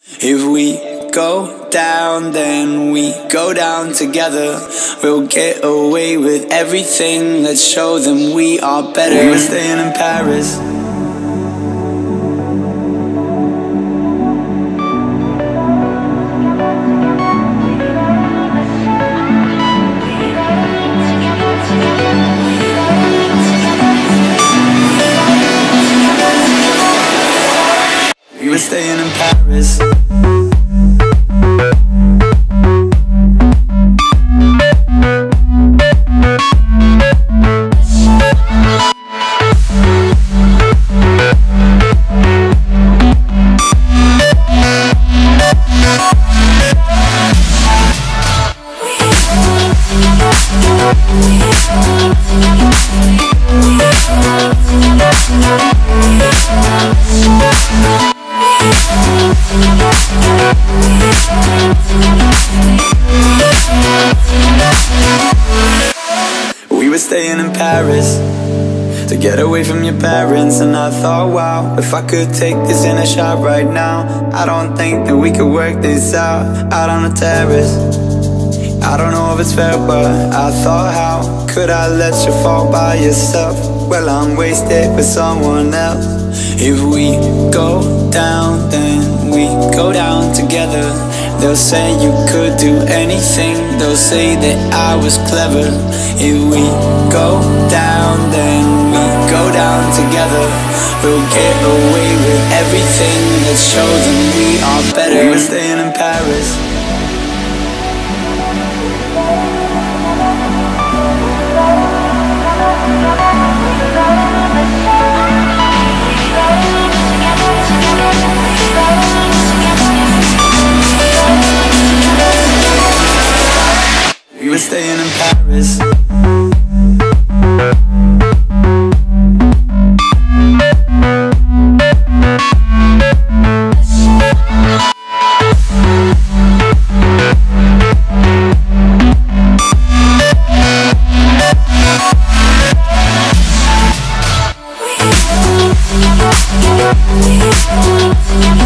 If we go down, then we go down together. We'll get away with everything. Let's show them we are better. We were staying in Paris. We were staying in Paris. We were staying in Paris to get away from your parents, and I thought, wow, if I could take this in a shot right now, I don't think that we could work this out on the terrace. I don't know if it's fair, but I thought, how could I let you fall by yourself? Well, I'm wasted with someone else. If we go down, then we go down together. They'll say you could do anything. They'll say that I was clever. If we go down, then we go down together. We'll get away with everything. Let's show them we are better. We were staying in Paris. We were staying in Paris. We